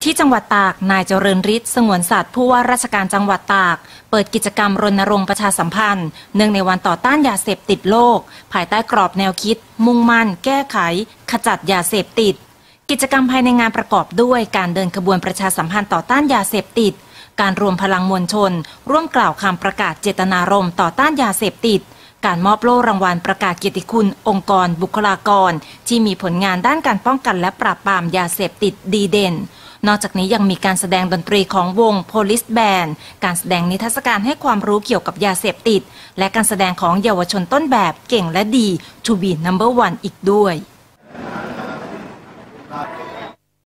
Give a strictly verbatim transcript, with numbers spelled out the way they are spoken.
ที่จังหวัดตากนายเจริญฤทธิ์สงวนสัตว์ผู้ว่าราชการจังหวัดตากเปิดกิจกรรมรณรงค์ประชาสัมพันธ์เนื่องในวันต่อต้านยาเสพติดโลกภายใต้กรอบแนวคิดมุ่งมั่นแก้ไขขจัดยาเสพติดกิจกรรมภายในงานประกอบด้วยการเดินขบวนประชาสัมพันธ์ต่อต้านยาเสพติดการรวมพลังมวลชนร่วมกล่าวคำประกาศเจตนารมณ์ต่อต้านยาเสพติดการมอบโล่รางวัลประกาศเกียรติคุณองค์กรบุคลากรที่มีผลงานด้านการป้องกันและปราบปรามยาเสพติดดีเด่นนอกจากนี้ยังมีการแสดงดนตรีของวง Police Band การแสดงนิทรรศการให้ความรู้เกี่ยวกับยาเสพติดและการแสดงของเยาวชนต้นแบบเก่งและดี To be number one อีกด้วย